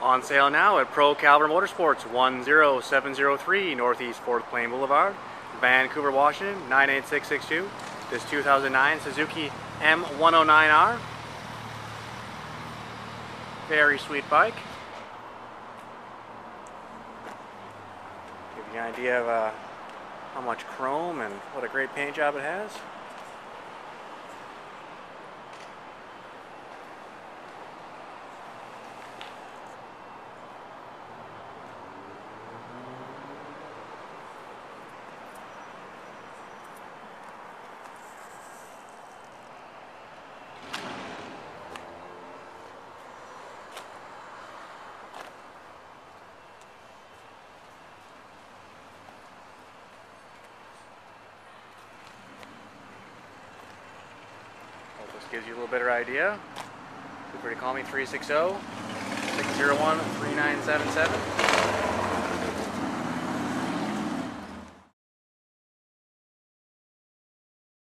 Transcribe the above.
On sale now at Pro Caliber Motorsports, 10703 Northeast 4th Plain Boulevard, Vancouver, Washington, 98662. This 2009 Suzuki M109R. Very sweet bike. Give you an idea of how much chrome and what a great paint job it has. This gives you a little better idea. Feel free to call me 360-601-3977.